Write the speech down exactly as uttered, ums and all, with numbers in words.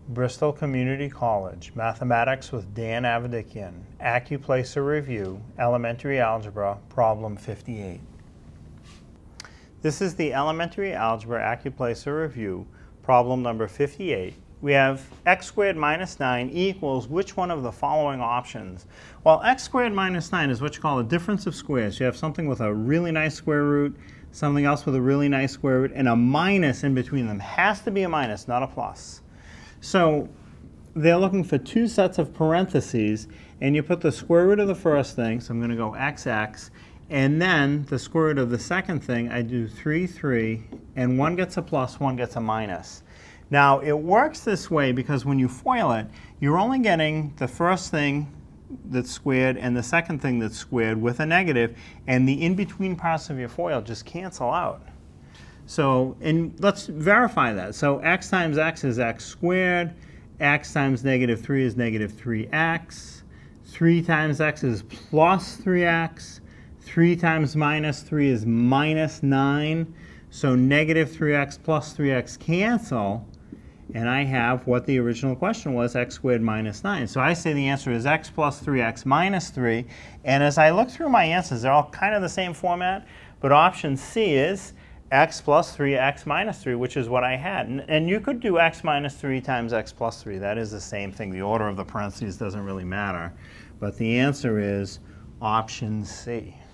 Bristol Community College, Mathematics with Dan Avedikian, ACCUPLACER Review, Elementary Algebra, Problem fifty-eight. This is the Elementary Algebra ACCUPLACER Review, problem number fifty-eight. We have x squared minus nine equals which one of the following options? Well, x squared minus nine is what you call a difference of squares. You have something with a really nice square root, something else with a really nice square root, and a minus in between them. Has to be a minus, not a plus. So they're looking for two sets of parentheses, and you put the square root of the first thing, so I'm going to go xx, and then the square root of the second thing, I do three, three, and one gets a plus, one gets a minus. Now, it works this way because when you FOIL it, you're only getting the first thing that's squared and the second thing that's squared with a negative, and the in-between parts of your FOIL just cancel out. So, and let's verify that. So x times x is x squared, x times negative three is negative three x, three times x is plus three x, three times minus three is minus nine, so negative three x plus three x cancel, and I have what the original question was, x squared minus nine. So I say the answer is x plus three x minus three, and as I look through my answers, they're all kind of the same format, but option C is x plus three x minus three, which is what I had. And, and you could do x minus three times x plus three. That is the same thing. The order of the parentheses doesn't really matter. But the answer is option C.